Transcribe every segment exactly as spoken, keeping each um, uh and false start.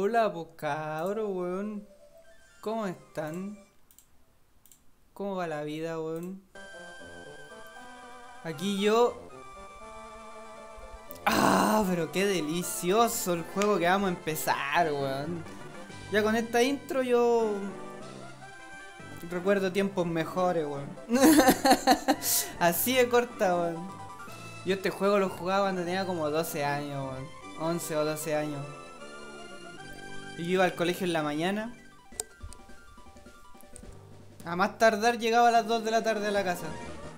Hola, pues cabro, weón. ¿Cómo están? ¿Cómo va la vida, weón? Aquí yo... ¡Ah! Pero qué delicioso el juego que vamos a empezar, weón. Ya con esta intro yo... recuerdo tiempos mejores, weón. Así de corta, weón. Yo este juego lo jugaba cuando tenía como doce años, weón. once o doce años. Y yo iba al colegio en la mañana. A más tardar llegaba a las dos de la tarde a la casa.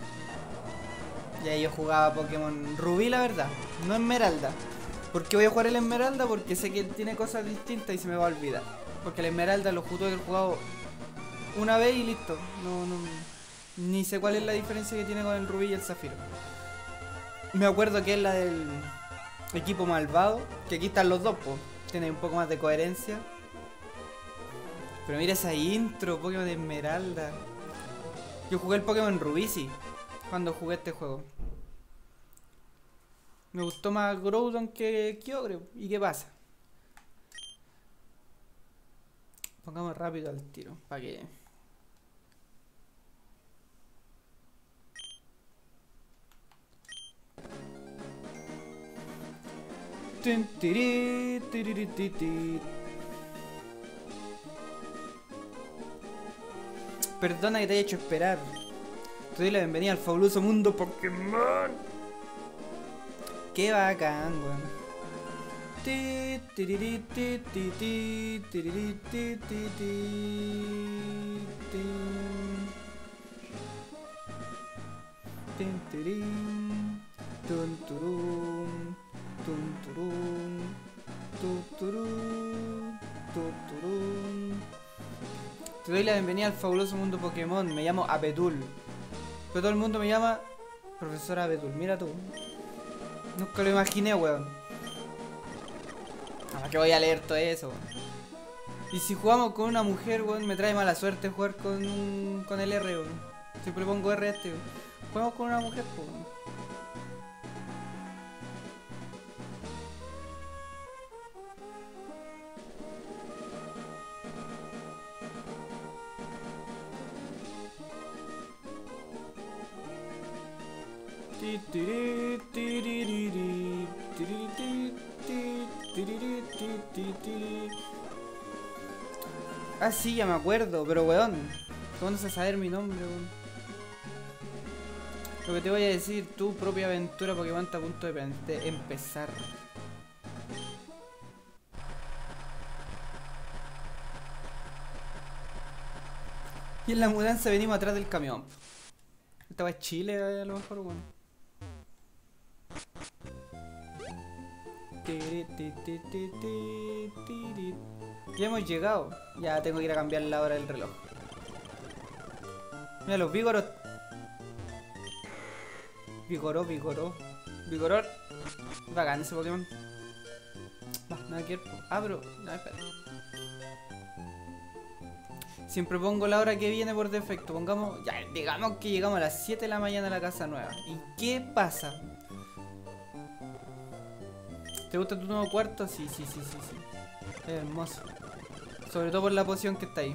Y ahí yo jugaba Pokémon Rubí, la verdad, no Esmeralda. ¿Por qué voy a jugar el Esmeralda? Porque sé que tiene cosas distintas y se me va a olvidar. Porque el Esmeralda lo jugué, he jugado una vez y listo. No, no, ni sé cuál es la diferencia que tiene con el Rubí y el Zafiro. Me acuerdo que es la del equipo malvado, que aquí están los dos, pues. Tiene un poco más de coherencia. Pero mira esa intro, Pokémon de Esmeralda. Yo jugué el Pokémon Rubí, sí, cuando jugué este juego. Me gustó más Groudon que Kyogre. ¿Y qué pasa? Pongamos rápido al tiro, para que... Tin, tiri, tiri, tiri, tiri. Perdona que te haya hecho esperar. Te doy la bienvenida al fabuloso mundo Pokémon. Qué bacán, weón. Ti, tiriri, ti, ti, ti, tiriri, ti, ti, ti, ti. Tin, tirin, tun, turun, tun, turun, tu, turun, tu, turun. Te doy la bienvenida al fabuloso mundo Pokémon. Me llamo Abetul. Pero todo el mundo me llama Profesor Abetul. Mira tú. Nunca lo imaginé, weón. ¿Para qué voy a leer todo eso, weón? Y si jugamos con una mujer, weón, me trae mala suerte jugar con, con el R, weón. Siempre pongo R a este, weón. Jugamos con una mujer, weón. Ah, sí, ya me acuerdo, pero weón, ¿cómo no vas a saber mi nombre, weón? Lo que te voy a decir, tu propia aventura Pokémon está a punto de, de empezar. Y en la mudanza venimos atrás del camión. Estaba en Chile, a lo mejor, weón. Ya hemos llegado. Ya tengo que ir a cambiar la hora del reloj. Mira los Vigoros. Vigoró, Vigoró. Vigoror. Bacán ese Pokémon. Va, nada que ver. Ah, pero... No, espera. Siempre pongo la hora que viene por defecto. Pongamos... Ya, digamos que llegamos a las siete de la mañana a la casa nueva. ¿Y qué pasa? ¿Te gusta tu nuevo cuarto? Sí, sí, sí, sí, sí. Es hermoso. Sobre todo por la poción que está ahí.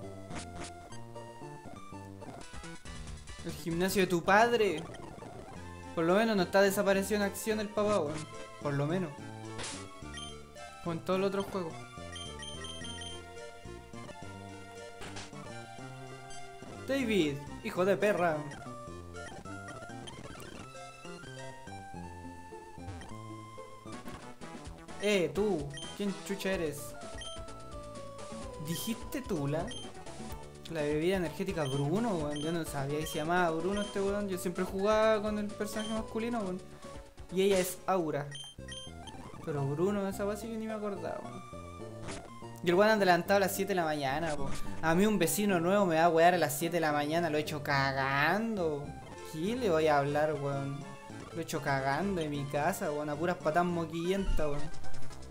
El gimnasio de tu padre. Por lo menos no está desaparecido en acción el papá, weón. Por lo menos. Como en todos los otros juegos. David, hijo de perra. Eh, tú, ¿quién chucha eres? ¿Dijiste Tula? La bebida energética Bruno, weón. Yo no sabía que se llamaba Bruno este weón. Yo siempre jugaba con el personaje masculino, weón. Y ella es Aura. Pero Bruno, esa weón sí que ni me acordaba, weón. Y el weón anda adelantado a las siete de la mañana, weón. A mí un vecino nuevo me va a wear a las siete de la mañana. Lo he hecho cagando. ¿Qué le voy a hablar, weón? Lo he hecho cagando en mi casa, weón. A puras patas moquillentas, weón.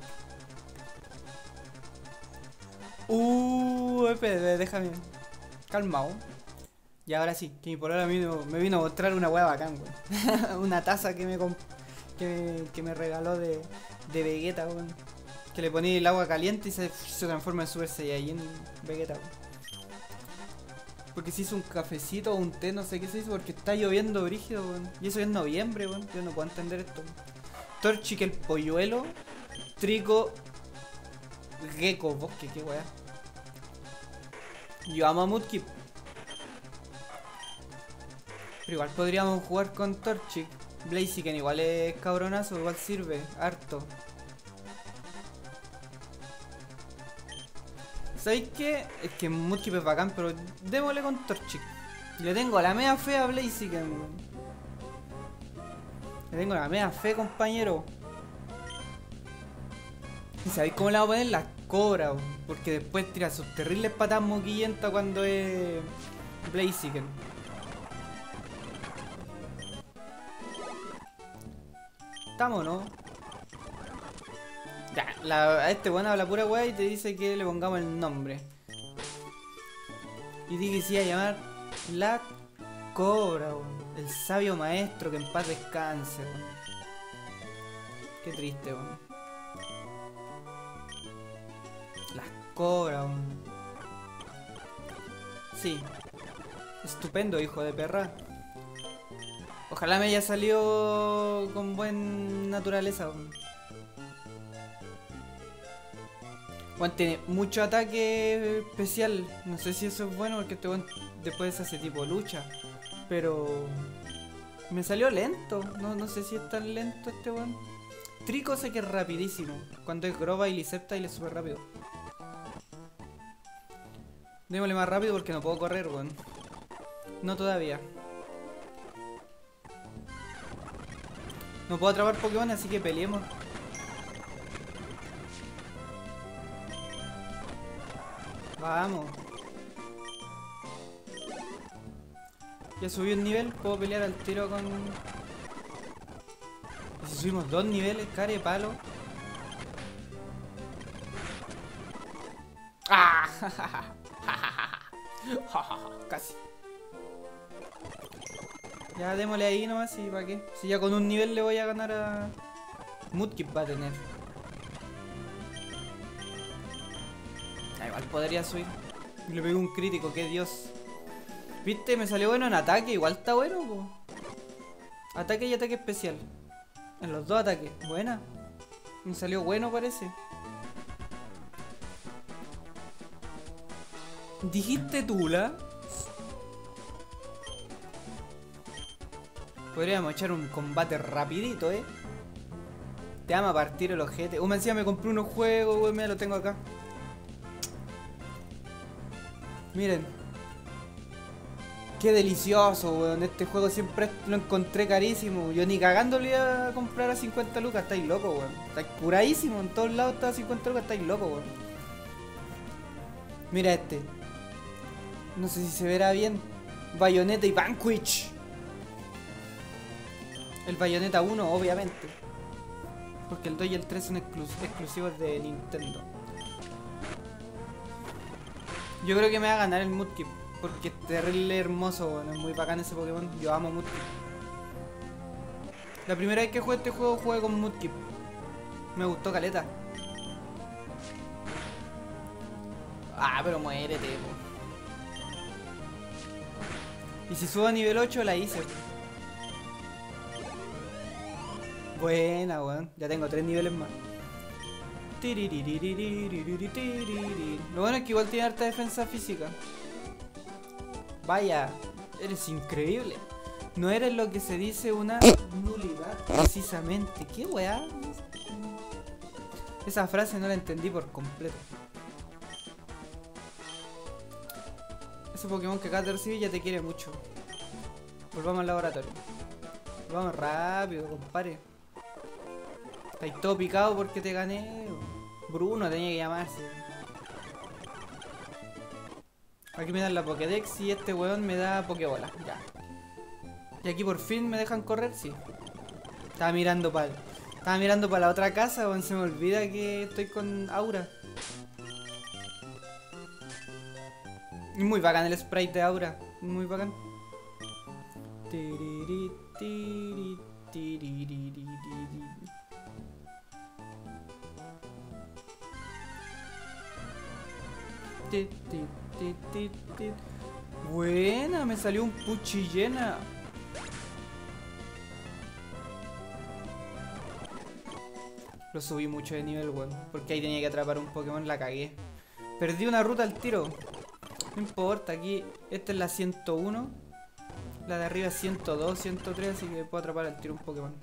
Uh, espera, déjame. Calmao. Y ahora sí, que mi polola me vino, me vino a mostrar una hueá bacán, weón. Una taza que me, que, que me regaló de, de Vegeta, weón. Que le poní el agua caliente y se, se transforma en Super Saiyajin Vegeta. Porque se hizo un cafecito o un té, no sé qué se hizo, porque está lloviendo brígido, weón. Y eso es noviembre, weón. Yo no puedo entender esto. Torchic el polluelo. Trico. Gecko, bosque, qué weá. Yo amo a Mudkip. Pero igual podríamos jugar con Torchic. Blaziken igual es cabronazo, igual sirve, harto. ¿Sabéis qué? Es que Mudkip es bacán, pero démosle con Torchic. Le tengo la mea fe a Blaziken. Le tengo la mea fe, compañero. ¿Y sabéis cómo le vamos a poner? Las cobras, porque después tira sus terribles patas moquillentas cuando es Blaziken. ¿Estamos, no? Ya, la, a este bueno habla pura weá y te dice que le pongamos el nombre. Y dice que se iba a llamar La Cobra, weón. El sabio maestro, que en paz descanse, weón. Qué triste, weón. Las cobras, weón. Sí. Estupendo, hijo de perra. Ojalá me haya salido con buen naturaleza, weón. Bueno, tiene mucho ataque especial. No sé si eso es bueno porque este weón después hace tipo lucha. Pero me salió lento. No, no sé si es tan lento este weón. Trico sé que es rapidísimo. Cuando es Groba y Liceptile es súper rápido. Démosle más rápido porque no puedo correr, weón. No todavía. No puedo atrapar Pokémon, así que peleemos. Vamos. Ya subí un nivel, puedo pelear al tiro con... ¿Y si subimos dos niveles, care palo? ¡Ah! Casi. Ya démosle ahí nomás y para qué. Si ya con un nivel le voy a ganar a... Mudkip va a tener. Ah, igual podría subir. Le pegué un crítico, qué dios. ¿Viste? Me salió bueno en ataque, igual está bueno, po. Ataque y ataque especial. En los dos ataques, buena. Me salió bueno, parece. ¿Dijiste Tula? Podríamos echar un combate rapidito, eh. Te ama partir el ojete. Uh, me decía, me compré unos juegos, wey, mira, lo tengo acá. Miren. Qué delicioso, weón. Este juego siempre lo encontré carísimo. Yo ni cagando le iba a comprar a cincuenta lucas. Estáis loco, weón. Estáis curadísimo. En todos lados está a cincuenta lucas. Estáis loco, weón. Mira este. No sé si se verá bien. Bayonetta y Vanquish. El Bayonetta uno, obviamente. Porque el dos y el tres son exclus exclusivos de Nintendo. Yo creo que me va a ganar el Mudkip. Porque es terrible hermoso, bueno, es muy bacán ese Pokémon. Yo amo Mudkip. La primera vez que jugué este juego jugué con Mudkip. Me gustó caleta. Ah, pero muérete, po. Y si subo a nivel ocho la hice. Buena, weón. Ya tengo tres niveles más. Lo bueno es que igual tiene harta defensa física. Vaya, eres increíble. No eres lo que se dice una nulidad, precisamente. ¿Qué weá? Esa frase no la entendí por completo. Ese Pokémon que acabas de recibir ya te quiere mucho. Volvamos al laboratorio. Volvamos rápido, compadre. Estáis todo picado porque te gané. Bruno tenía que llamarse. Aquí me dan la Pokédex y este weón me da Pokébola. Ya. Y aquí por fin me dejan correr, sí. Estaba mirando para Estaba mirando para la otra casa, weón. Se me olvida que estoy con Aura. Y muy bacán el sprite de Aura. Muy bacán. Tiriri, tiriri, tiriri, tiriri. ti, ti, ti, ti, ti. Buena, me salió un Puchillena. Lo subí mucho de nivel, weón. Porque ahí tenía que atrapar un Pokémon, la cagué. Perdí una ruta al tiro. No importa, aquí esta es la ciento uno. La de arriba es ciento dos, ciento tres, así que puedo atrapar al tiro un Pokémon.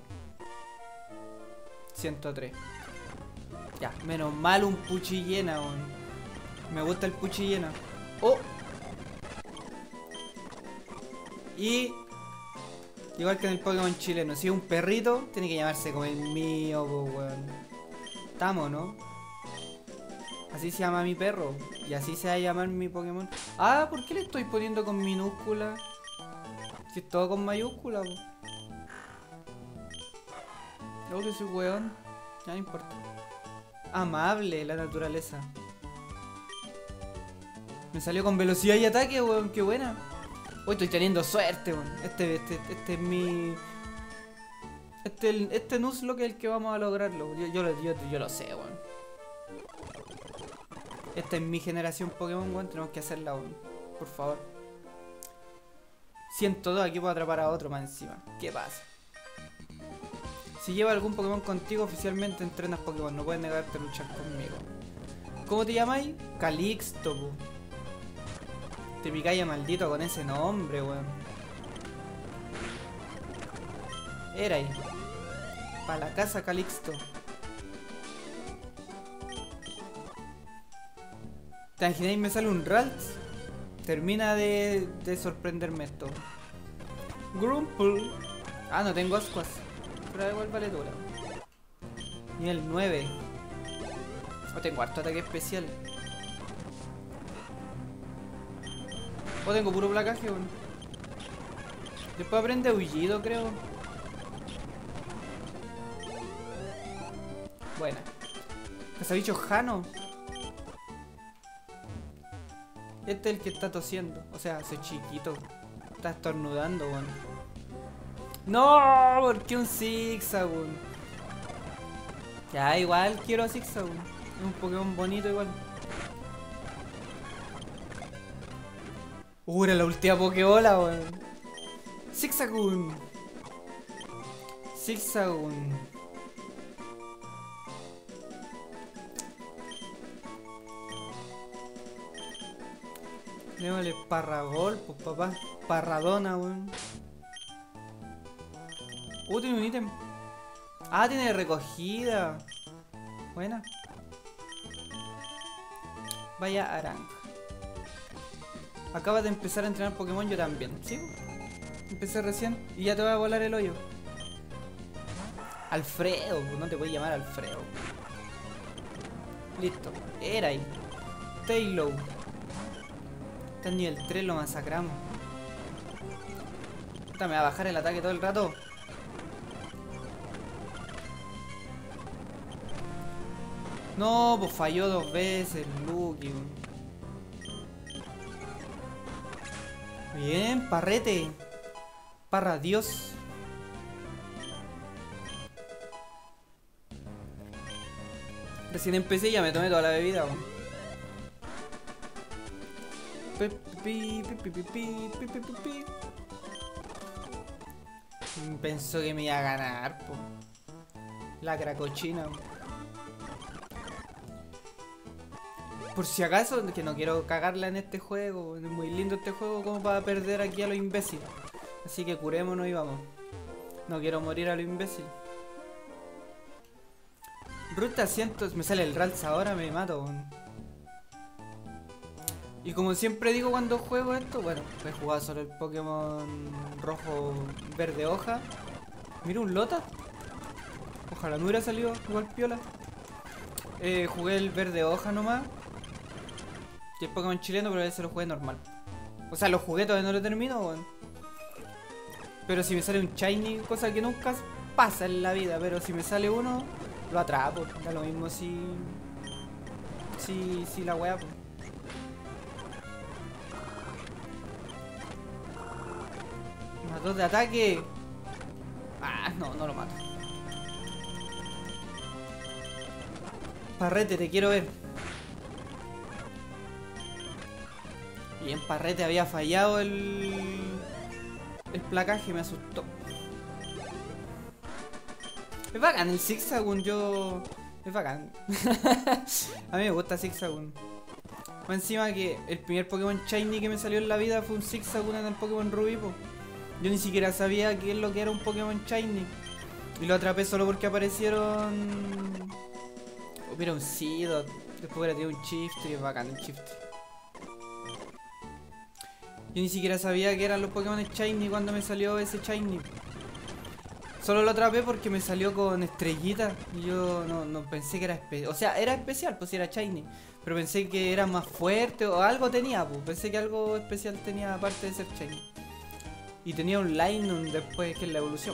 ciento tres. Ya, menos mal un Puchillena, weón. Me gusta el Puchillena. ¡Oh! Y... igual que en el Pokémon chileno, si es un perrito, tiene que llamarse como el mío, po, weón. Estamos, ¿no? Así se llama mi perro. Y así se va a llamar mi Pokémon. Ah, ¿por qué le estoy poniendo con minúscula? Si es todo con mayúscula, po. Yo que soy weón. Ya no importa. Amable la naturaleza. Me salió con velocidad y ataque, weón. Qué buena. Hoy estoy teniendo suerte, weón. Este, este, este es mi... Este, este Nuzlocke es el que vamos a lograrlo. Yo, yo, yo, yo lo sé, weón. Esta es mi generación Pokémon, weón. Tenemos que hacerla, weón. Por favor. ciento dos, aquí puedo atrapar a otro más encima. ¿Qué pasa? Si lleva algún Pokémon contigo, oficialmente entrenas Pokémon. No puedes negarte a luchar conmigo. ¿Cómo te llamáis? Calixto, po. Te picaya maldito con ese nombre, weón. Era ahí. Para la casa Calixto. ¿Te imagináis? Me sale un Ralts. Termina de, de sorprenderme esto. Grumple. Ah, no tengo ascuas. Pero igual vale dura. Nivel nueve. No tengo harto ataque especial. O tengo puro placaje, weón. Después aprende aullido, creo. Buena. Cazabicho Jano. Este es el que está tosiendo. O sea, soy chiquito. Está estornudando, weón. No, ¿por qué un zigzag, weón? Ya, igual quiero zigzag, weón. Es un Pokémon bonito igual. Uh, era la última Pokébola, weón. Zigzagoon. Zigzagoon. Démosle Parragol, pues papá. Parradona, weón. Uh, tiene un ítem. Ah, tiene recogida. Buena. Vaya Aranca. Acabas de empezar a entrenar Pokémon, yo también. ¿Sí? Empecé recién y ya te va a volar el hoyo. Alfredo, no te puedes llamar Alfredo. Listo. Era ahí. Taillow. Está en nivel tres, lo masacramos. Esta me va a bajar el ataque todo el rato. No, pues falló dos veces, Lucky. Bien, Parrete. Parra Dios. Recién empecé y ya me tomé toda la bebida. Pensó que me iba a ganar, po. Lacra cochina. Por si acaso, que no quiero cagarla en este juego. Es muy lindo este juego como para perder aquí a lo imbécil. Así que curémonos y vamos. No quiero morir a lo imbécil. Ruta cientos. Me sale el Ralts ahora, me mato. Y como siempre digo cuando juego esto, bueno, he jugado solo el Pokémon rojo verde hoja. Mira un Lota. Ojalá me hubiera salido igual piola. Eh, jugué el verde hoja nomás. Y el Pokémon chileno, pero a veces lo jugué normal. O sea, los jugué todavía no lo termino, bueno. Pero si me sale un shiny, cosa que nunca pasa en la vida, pero si me sale uno, lo atrapo. Da lo mismo si... Si, si la wea, pues. Más dos de ataque. Ah, no, no lo mato. Parrete, te quiero ver. Y en Parrete había fallado el... el placaje, me asustó. Es bacán el Zigzagoon, yo... Es bacán. A mí me gusta Zigzagoon. Más encima que el primer Pokémon Shiny que me salió en la vida fue un Zigzagoon en el Pokémon Rubí, po. Yo ni siquiera sabía qué es lo que era un Pokémon Shiny. Y lo atrapé solo porque aparecieron... Oh, mira, un Seedot. Después era tío un Chiftry, es bacán el Chiftry. Yo ni siquiera sabía que eran los Pokémon Shiny cuando me salió ese Shiny. Solo lo atrapé porque me salió con estrellitas. Y yo no, no pensé que era especial. O sea, era especial, pues si era Shiny. Pero pensé que era más fuerte o algo tenía, pues. Pensé que algo especial tenía aparte de ser Shiny. Y tenía un Linoone después, que es la evolución.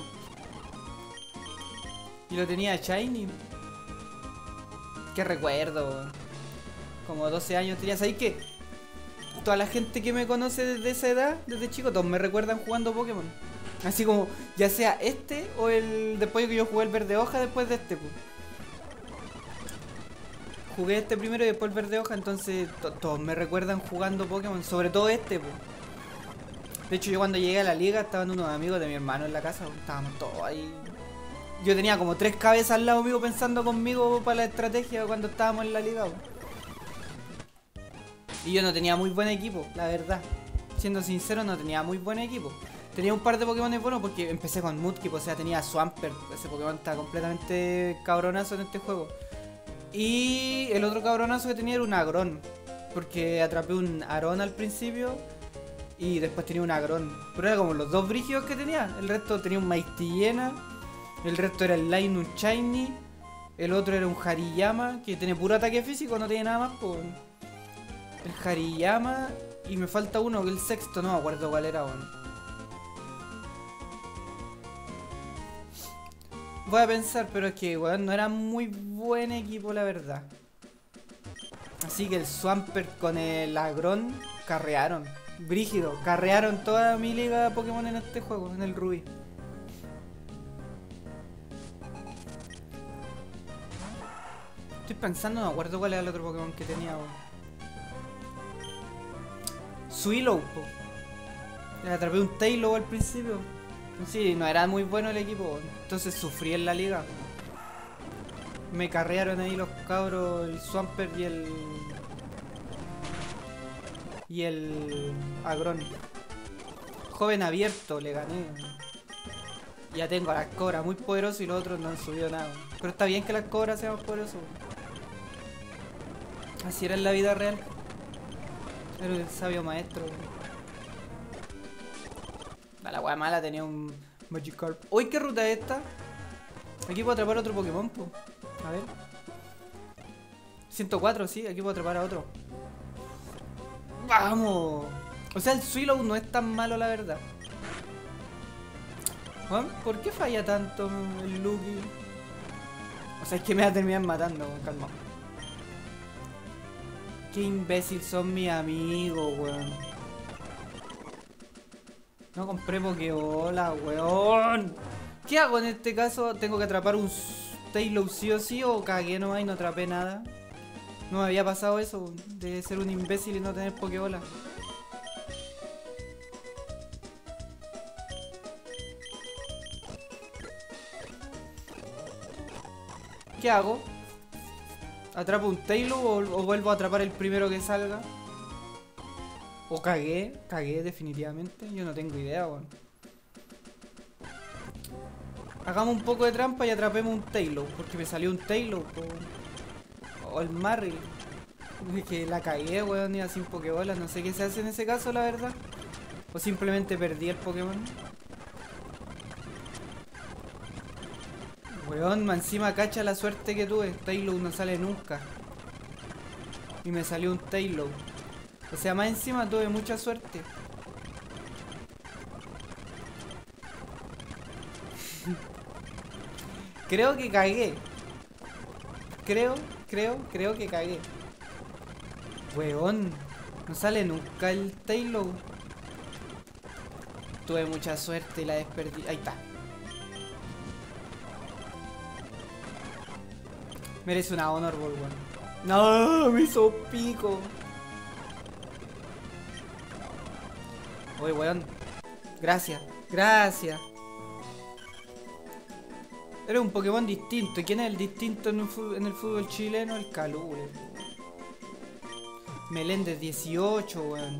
Y lo tenía Shiny. Qué recuerdo. Como doce años tenía. ¿Sabéis qué? Toda la gente que me conoce desde esa edad, desde chico, todos me recuerdan jugando Pokémon. Así como, ya sea este o el... Después que yo jugué el verde hoja después de este, pues. Jugué este primero y después el verde hoja, entonces to todos me recuerdan jugando Pokémon. Sobre todo este, pues. De hecho, yo cuando llegué a la liga estaban unos amigos de mi hermano en la casa, pues, estábamos todos ahí. Yo tenía como tres cabezas al lado mío pensando conmigo para la estrategia cuando estábamos en la liga, pues. Y yo no tenía muy buen equipo, la verdad. Siendo sincero, no tenía muy buen equipo. Tenía un par de Pokémon buenos porque empecé con Mudkip, o sea, tenía Swampert. Ese Pokémon está completamente cabronazo en este juego. Y el otro cabronazo que tenía era un Aggron, porque atrapé un Aron al principio y después tenía un Aggron. Pero era como los dos brígidos que tenía. El resto tenía un Maestillena, el resto era el Linoone Shiny, el otro era un Hariyama, que tiene puro ataque físico, no tiene nada más, pues. El Hariyama, y me falta uno, que el sexto, no me acuerdo cuál era, bueno. Voy a pensar, pero es que, weón, no era muy buen equipo, la verdad. Así que el Swampert con el Aggron carrearon. Brígido, carrearon toda mi liga de Pokémon en este juego, en el Rubí. Estoy pensando, no me acuerdo cuál era el otro Pokémon que tenía, weón. Suilo, po. Le atrapé un Taillow al principio. Sí, no era muy bueno el equipo, entonces sufrí en la liga. Me carrearon ahí los cabros, el Swampert y el... Y el... Aggron. Joven abierto, le gané. Ya tengo a las cobras muy poderosos y los otros no han subido nada. Pero está bien que las cobras sean más poderosos. Así era en la vida real. Era el sabio maestro. La wea mala tenía un Magikarp. Uy, ¿qué ruta es esta? Aquí puedo atrapar otro Pokémon, po. A ver. ciento cuatro, sí, aquí puedo atrapar a otro. ¡Vamos! O sea, el Swallow no es tan malo, la verdad. ¿Juan? ¿Por qué falla tanto el Lucky? O sea, es que me va a terminar matando, calma. Qué imbécil son mis amigos, weón. No compré Pokébola, weón. ¿Qué hago en este caso? ¿Tengo que atrapar un Taillow sí o sí o cagué nomás y no atrapé nada? No me había pasado eso, de ser un imbécil y no tener Pokébola. ¿Qué hago? ¿Atrapo un Taillow o, o vuelvo a atrapar el primero que salga? O cagué, cagué definitivamente, yo no tengo idea, weón. Hagamos un poco de trampa y atrapemos un Taillow, porque me salió un Taillow, o, o el Marrill. Es que la cagué, weón, iba sin Pokébolas, no sé qué se hace en ese caso, la verdad. O simplemente perdí el Pokémon. Weón, encima cacha la suerte que tuve. Taillow no sale nunca. Y me salió un Taillow. O sea, más encima tuve mucha suerte. Creo que cagué. Creo, creo, creo que cagué. Weón, no sale nunca el Taillow. Tuve mucha suerte y la desperdí. Ahí está. Merece una Honor Ball, weón. No, me hizo pico. Oye, weón. Gracias, gracias. Eres un Pokémon distinto. ¿Y quién es el distinto en el fútbol, en el fútbol chileno? El Calule. Meléndez dieciocho, weón.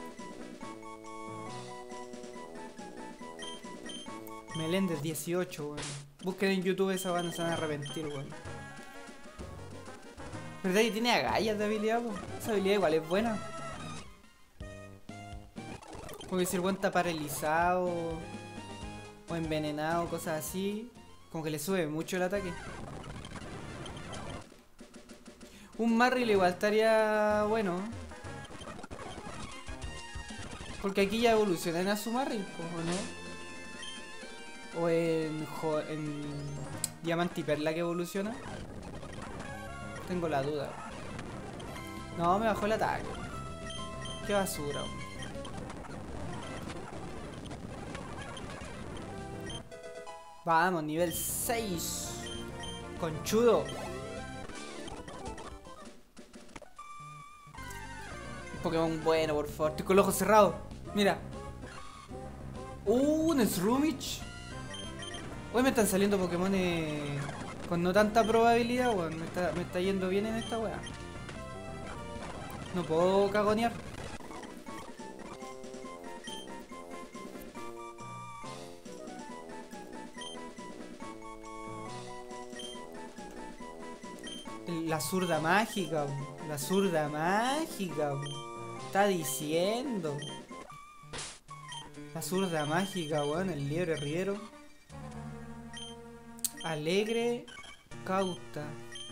Meléndez dieciocho, weón. Busquen en YouTube esa banda, se van a arrepentir, weón. ¿Verdad que tiene agallas de habilidad, po? Esa habilidad igual es buena. Porque si el weón está paralizado o envenenado, cosas así, como que le sube mucho el ataque. Un Marrill igual estaría bueno. Porque aquí ya evolucionan a su Marrill, ¿o no? O en, en Diamante y Perla que evoluciona. Tengo la duda. No, me bajó el ataque. Qué basura, hombre. Vamos, nivel seis. Conchudo. Un Pokémon bueno, por favor. Estoy con los ojos cerrados. Mira. Uh, un Shroomish. Hoy me están saliendo Pokémon con no tanta probabilidad, weón. Me está, me está yendo bien en esta weá. No puedo cagonear. La zurda mágica, la zurda mágica, está diciendo. La zurda mágica, weón, el liebre riero. Alegre, cauta.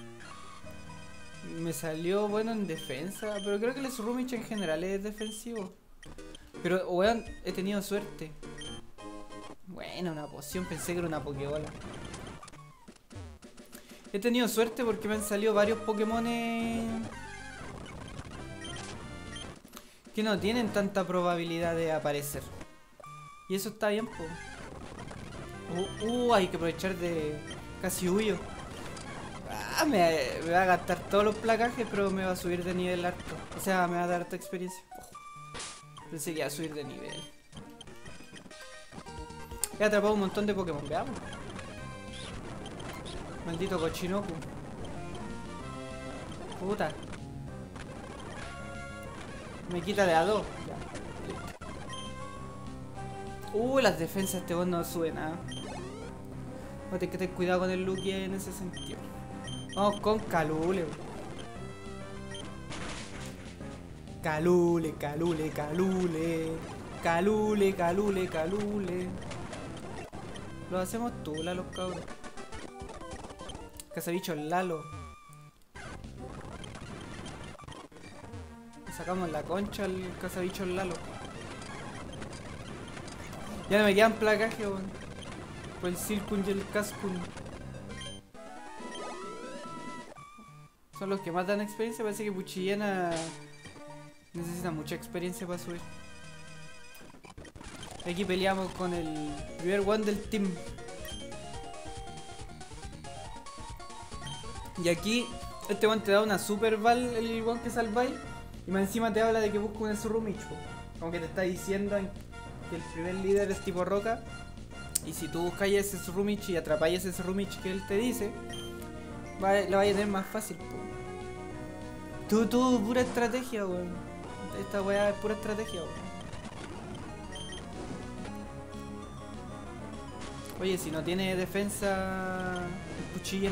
Me salió bueno en defensa, pero creo que el Shroomish en general es defensivo. Pero, weón, he tenido suerte. Bueno, una poción, pensé que era una Pokébola. He tenido suerte porque me han salido varios Pokémon que no tienen tanta probabilidad de aparecer. Y eso está bien, po. Uh, uh, hay que aprovechar de... Casi huyo. Ah, me, me va a gastar todos los placajes, pero me va a subir de nivel harto. O sea, me va a dar harta experiencia. Oh, pensé que iba a subir de nivel. He atrapado un montón de Pokémon, veamos. Maldito Cochinoku. Puta. Me quita de a dos. Uh, las defensas de este bot no suben nada. Voy a tener que tener cuidado con el Lucky en ese sentido. Vamos con Calule. Calule, Calule, Calule. Calule, Calule, Calule. Lo hacemos tula los cabros. Cazabicho Lalo. Le sacamos la concha al cazabicho Lalo. Ya no me quedan placaje, weón. Por el Silcoon y el Cascoon. Son los que más dan experiencia. Parece que Puchillena necesita mucha experiencia para subir. Aquí peleamos con el primer one del team. Y aquí este one te da una super ball, el one que salváis. Y más encima te habla de que busca un Shroomish. Como que te está diciendo que el primer líder es tipo roca. Y si tú buscáis ese Shroomish y atrapáis ese Shroomish que él te dice, va, la vais a tener más fácil, po. Tú, tú, pura estrategia, weón. Esta weá es pura estrategia, weón. Oye, si no tiene defensa, Cuchillena.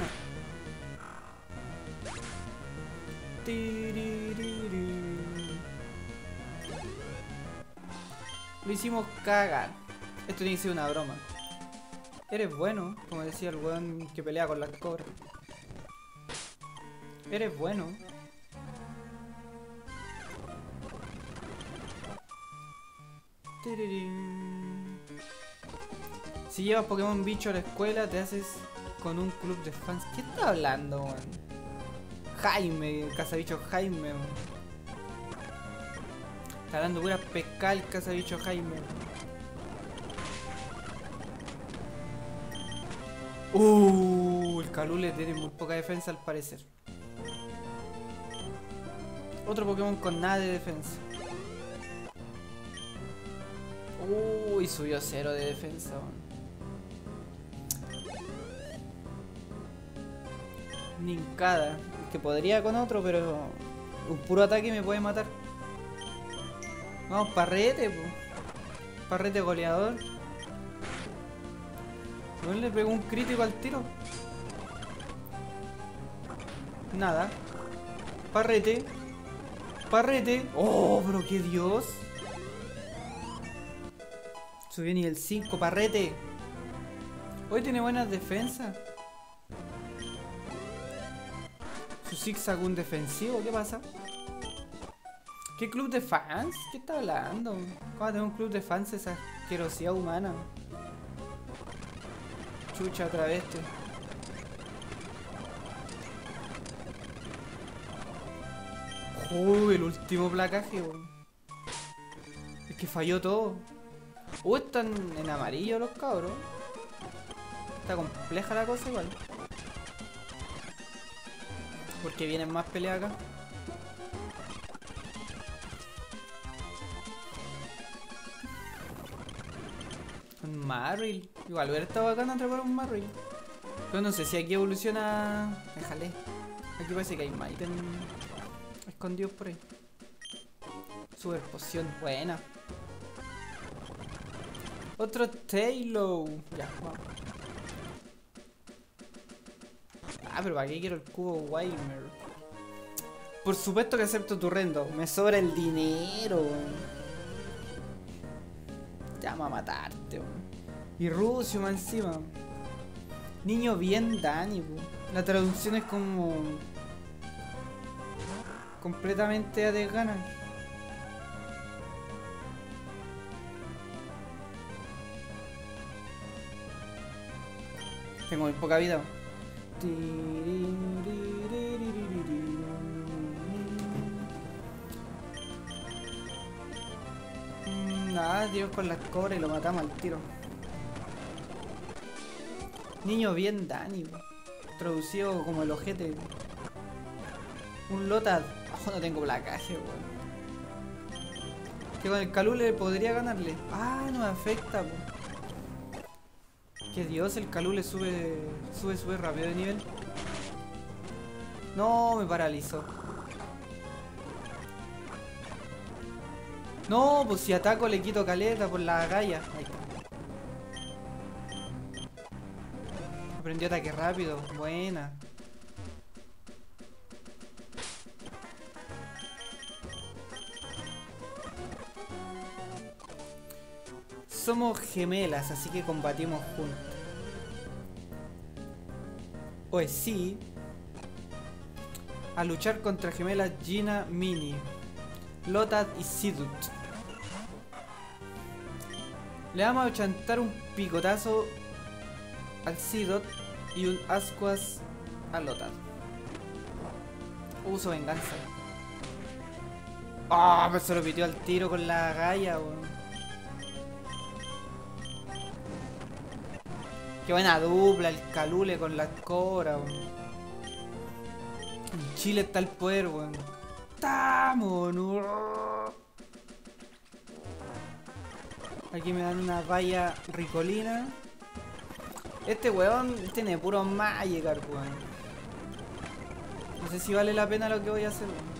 Lo hicimos cagar. Esto tiene que ser una broma. Eres bueno, como decía el weón que pelea con las cobras. Eres bueno. Si llevas Pokémon bicho a la escuela, te haces con un club de fans. ¿Qué está hablando, weón? Jaime, cazabicho Jaime, weón. Está hablando pura pesca el cazabicho Jaime. Uh, el Calule tiene muy poca defensa al parecer. Otro Pokémon con nada de defensa. Uy, subió cero de defensa. Nincada. Que podría con otro, pero un puro ataque me puede matar. Vamos, Parrete, po. Parrete goleador. ¿No le pegó un crítico al tiro? Nada. Parrete. Parrete. Oh, pero qué dios. Subió nivel cinco, Parrete. Hoy tiene buenas defensas. Su zigzag un defensivo, ¿qué pasa? ¿Qué club de fans? ¿Qué está hablando? ¿Cómo va a tener un club de fans esa asquerosidad humana? Chucha, otra vez este. Uy, el último placaje, weón. Es que falló todo. Uy, están en amarillo los cabros. Está compleja la cosa igual. Porque vienen más peleas acá. Un Marril. Igual hubiera estado bacán atrapar un Marril. Pero no sé si aquí evoluciona. Déjale. Aquí parece que hay más ítems escondidos por ahí. Super poción buena. Otro Tailo. Ya, vamos. Ah, pero ¿para qué quiero el cubo Wilmer? Por supuesto que acepto tu rendo. Me sobra el dinero. Llama a matarte. Y Rusio más encima. Niño bien Dani. La traducción es como completamente a desgana. Tengo muy poca vida. Nada, Dios con las cobras y lo matamos al tiro. Niño bien Dani, traducido como el ojete. Un Lotad. Ojo, no tengo placaje, weón. Que con el Calule podría ganarle. Ah, no me afecta, po. Que Dios, el Calule sube, sube, sube rápido de nivel. No, me paralizó. No, pues si ataco le quito caleta por la galla. Ahí está. Aprendió ataque rápido. Buena. Somos gemelas, así que combatimos juntas. Pues sí. A luchar contra gemelas Gina, Mini, Lotad y Sidut. Le vamos a chantar un picotazo al Sidut y un ascuas al Lotad. Uso venganza. Ah, oh, pero se lo pitió al tiro con la galla, weón. Qué buena dupla, el Calule con las cobras, weón. En Chile está el poder, weón. ¡Tamo! No. Aquí me dan una valla ricolina. Este weón tiene puro Magikarp, weón. No sé si vale la pena lo que voy a hacer, weón.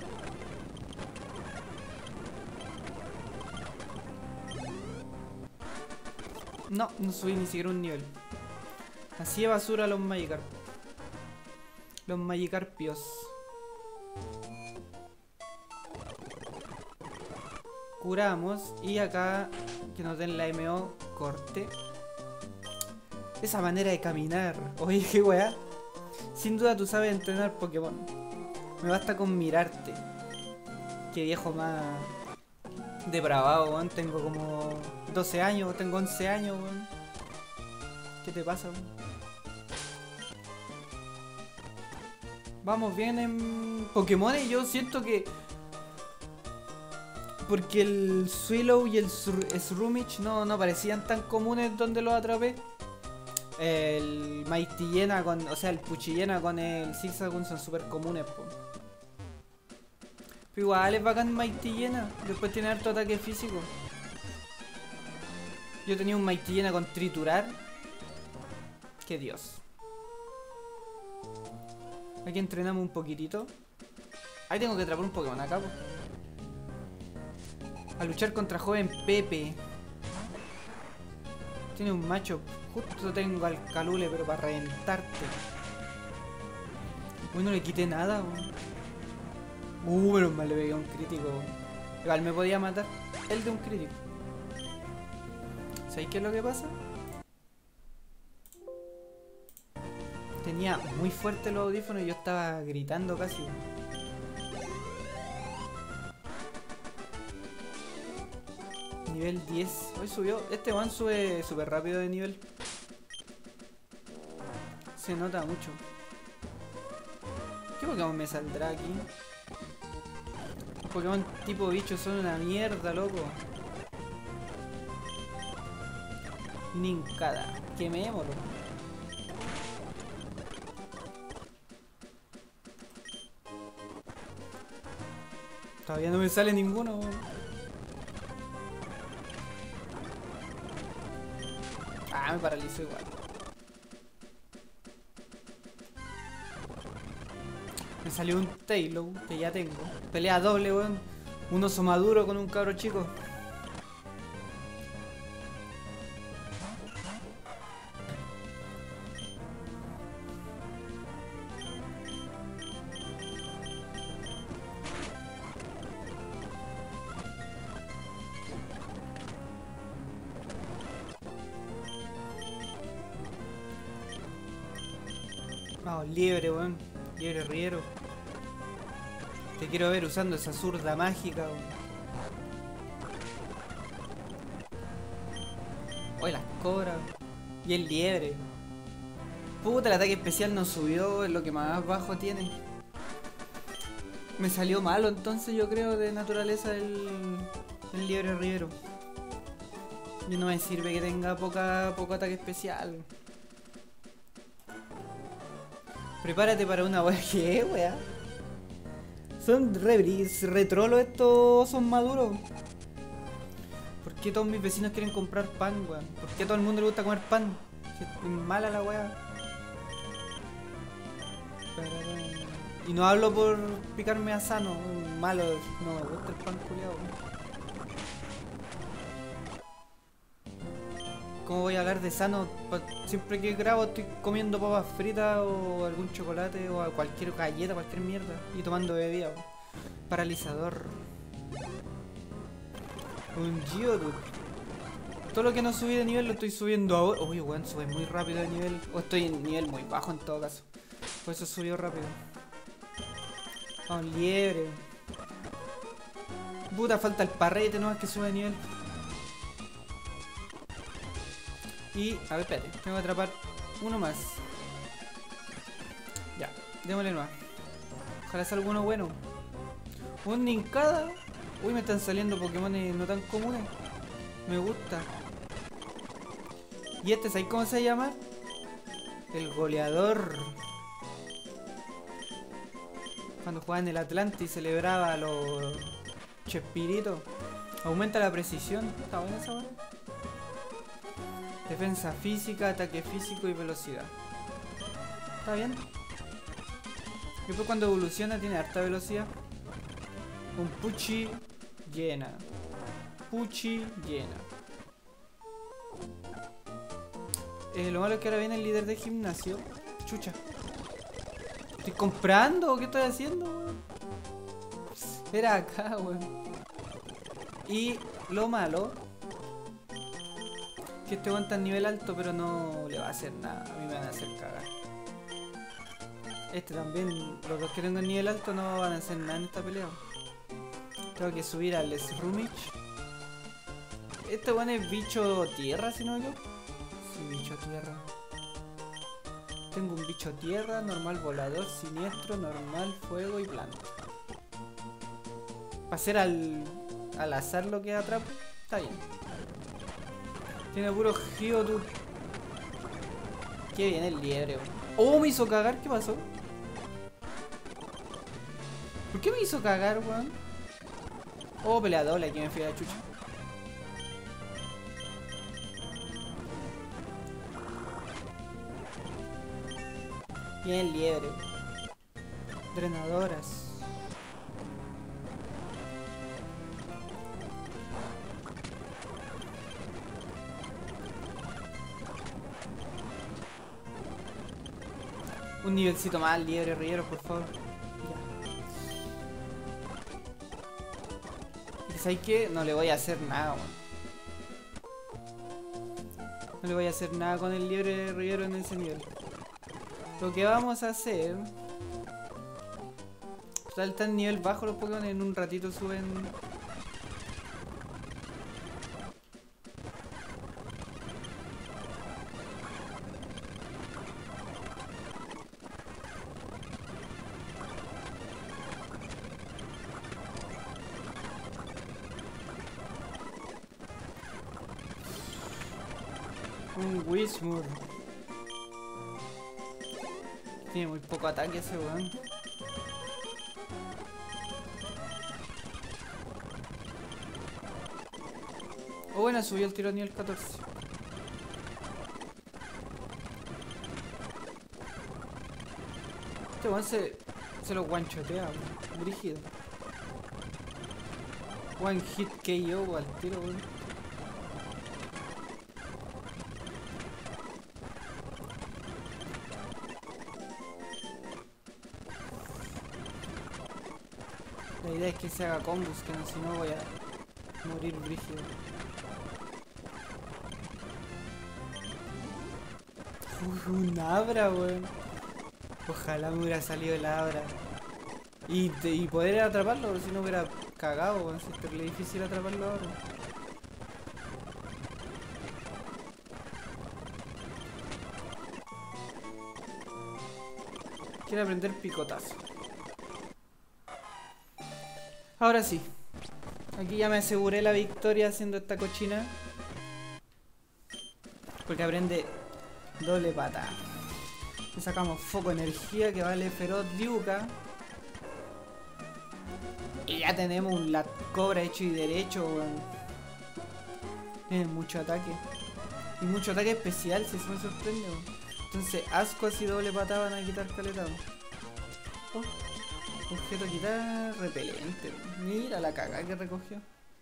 No, no subí ni siquiera un nivel. Así de basura los Magikarp. Los Magikarpios. Curamos y acá que nos den la M O corte. Esa manera de caminar. Oye, qué weá. Sin duda tú sabes entrenar Pokémon. Me basta con mirarte. Qué viejo más depravado, weón. Tengo como doce años, tengo once años, weón. ¿Qué te pasa, weón? Vamos bien en Pokémon y yo siento que... Porque el Swallow y el Shrumich no, no parecían tan comunes donde los atrapé. El Maitillena con... O sea, el Puchillena con el Zigzagoon son súper comunes, po. Pero igual es bacán Maitillena. Después tiene harto ataque físico. Yo tenía un Mighty llena con triturar. ¡Qué Dios! Aquí entrenamos un poquitito. Ahí tengo que atrapar un Pokémon acá, po. A luchar contra joven Pepe. Tiene un macho. Justo tengo al Calule, pero para reventarte. Uy, no le quité nada, weón. Uh, pero mal le pegué un crítico. Igual me podía matar. El de un crítico. ¿Sabéis qué es lo que pasa? Tenía muy fuerte los audífonos y yo estaba gritando casi. Nivel diez. Hoy subió. Este one sube súper rápido de nivel. Se nota mucho. ¿Qué Pokémon me saldrá aquí? Los Pokémon tipo bicho son una mierda, loco. Nincada. Quemémoslo. Todavía no me sale ninguno. Ah, me paralizó igual. Me salió un Taillow que ya tengo. Pelea doble, weón. Un oso maduro con un cabro chico. Vamos, liebre, weón. Liebre riero. Te quiero ver usando esa zurda mágica, weón. Hoy las cobras. Y el liebre. Puta, el ataque especial no subió, es lo que más bajo tiene. Me salió malo entonces, yo creo, de naturaleza el, el liebre riero. Y no me sirve que tenga poca, poco ataque especial. Prepárate para una wea. ¿Qué, wea? Son re, re trolos estos, son maduros. ¿Por qué todos mis vecinos quieren comprar pan, weón? ¿Por qué a todo el mundo le gusta comer pan? Si es mala la wea. Y no hablo por picarme a sano, malo, no me gusta el pan culiado. ¿Cómo voy a hablar de sano? Siempre que grabo estoy comiendo papas fritas o algún chocolate o cualquier galleta, cualquier mierda. Y tomando bebida. Paralizador. Un Geodude. Todo lo que no subí de nivel lo estoy subiendo ahora. Uy, weón, sube muy rápido de nivel. O estoy en nivel muy bajo en todo caso. Por eso subió rápido. Vamos, liebre. Puta, falta el parrete nomás que sube de nivel. Y, a ver, espérate, tengo que atrapar uno más. Ya, démosle nomás. Ojalá salga uno bueno. Un Nincada. Uy, me están saliendo Pokémon no tan comunes. Me gusta. Y este, ¿sabes cómo se llama? El goleador. Cuando jugaba en el Atlante y celebraba a los Chespiritos. Aumenta la precisión. Está buena esa buena. Defensa física, ataque físico y velocidad. ¿Está bien? Después cuando evoluciona tiene harta velocidad. Un Puchi llena. Puchi llena. Eh, lo malo es que ahora viene el líder de gimnasio. Chucha. ¿Estoy comprando o qué estoy haciendo, weón? Era acá, weón. Y lo malo que este weón está en nivel alto, pero no le va a hacer nada. A mí me van a hacer cagar. Este también, los dos que tengo en nivel alto no van a hacer nada en esta pelea. Tengo que subir al Srumich. Este weón es bicho tierra, si no yo. Sí, bicho tierra. Tengo un bicho tierra, normal volador, siniestro, normal, fuego y planta. Para hacer al, al azar lo que atrapo, está bien. Tiene puro Geodude. Qué bien el liebre. Oh, me hizo cagar, ¿qué pasó? ¿Por qué me hizo cagar, weón? Oh, pelea doble, aquí me fui a la chucha. Bien, liebre. Drenadoras. Un nivelcito más, liebre, rillero, por favor. Ya. ¿Y sabes qué? No le voy a hacer nada, man. No le voy a hacer nada con el liebre rillero en ese nivel. Lo que vamos a hacer... Total, está en nivel bajo los Pokémon, en un ratito suben... Un Whismur. Tiene muy poco ataque ese weón. Oh, bueno, subió el tiro a nivel catorce. Este weón se, se lo guanchotea, weón. Brígido. One hit K O al tiro, weón. La idea es que se haga combos, que no, si no voy a morir brígido. Uy, un Abra, weón. Ojalá me hubiera salido el Abra. Y, te, y poder atraparlo, porque si no hubiera cagado, weón. Si es terrible difícil atraparlo ahora. Quiero aprender picotazo. Ahora sí. Aquí ya me aseguré la victoria haciendo esta cochina. Porque aprende doble pata. Le sacamos foco energía que vale feroz diuca. Y ya tenemos un Lat Cobra hecho y derecho, weón. Tiene mucho ataque. Y mucho ataque especial, si eso me sorprende, weón. Entonces ascuas y doble pata van a quitar caleta. Oh. Objeto quitar repelente. Mira la caga que recogió.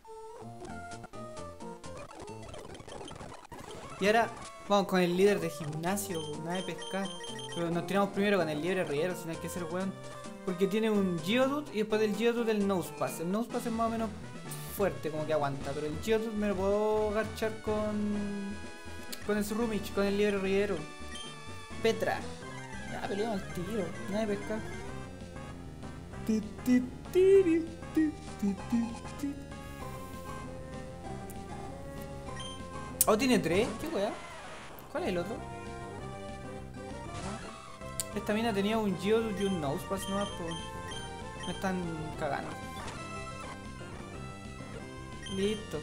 Y ahora vamos con el líder de gimnasio, nada de pescar. Pero nos tiramos primero con el liebre rillero, si no hay que ser weón. Porque tiene un Geodude y después del Geodude el Nosepass. El Nosepass es más o menos fuerte, como que aguanta. Pero el Geodude me lo puedo garchar con... Con el Surumich, con el liebre rillero. Petra. Ya, peleamos al tiro, nada de pescar. Oh, tiene tres. ¿Qué weá? ¿Cuál es el otro? Esta mina tenía un Geodude y un Nosepass nomás, pues. Me están cagando. Listo.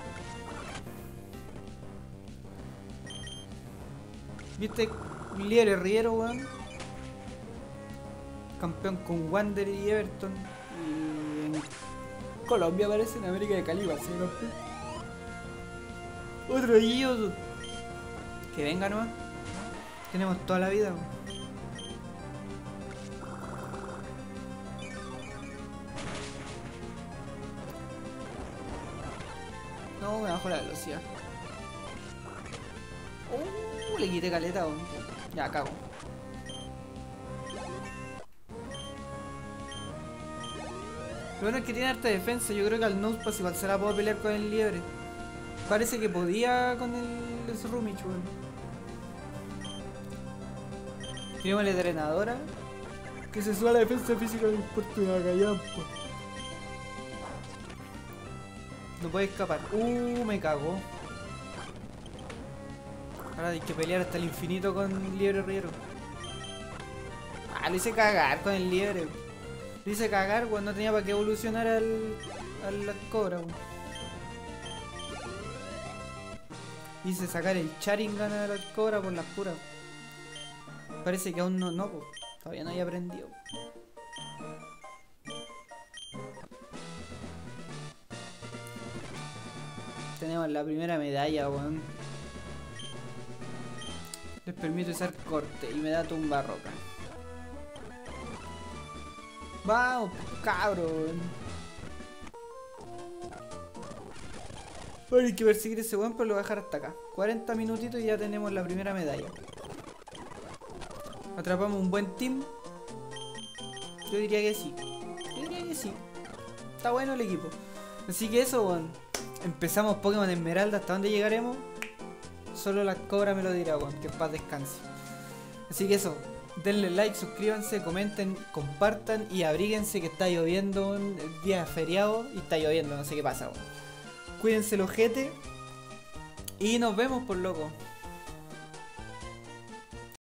¿Viste? Liebre Riero, weón. Campeón con Wander y Everton. Y en Colombia parece, en América de Cali, ¿sí, campeón? Otro Geodude. Que venga nomás. Tenemos toda la vida, weón. No, me bajo la velocidad. Uh, le quité caleta, weón. Ya, cago. Lo bueno es que tiene harta defensa. Yo creo que al Nosepass igual se la puedo pelear con el liebre. Parece que podía con el, el Surumich, weón. Tenemos la drenadora. Que se suba la defensa física del puerto de Acayampa. No puede escapar. Uh, me cagó. Ahora hay que pelear hasta el infinito con liebre riero. Ah, lo hice cagar con el liebre. Lo hice cagar cuando no tenía para qué evolucionar al... al Lat Cobra, weón. Hice sacar el Sharingan a Lat Cobra por las puras. Parece que aún no, no, pues. Todavía no había aprendido. Tenemos la primera medalla, weón. Les permite usar corte y me da tumba roca. Vamos, cabrón. Ahora hay que perseguir ese weón, pero lo voy a dejar hasta acá. cuarenta minutitos y ya tenemos la primera medalla. Atrapamos un buen team. Yo diría que sí. Yo diría que sí. Está bueno el equipo. Así que eso, weón. Empezamos Pokémon Esmeralda. ¿Hasta dónde llegaremos? Solo la cobra me lo dirá, weón. Que en paz descanse. Así que eso. Denle like, suscríbanse, comenten, compartan y abríguense que está lloviendo. El día feriado y está lloviendo. No sé qué pasa, weón. Cuídense los ojete. Y nos vemos, por loco.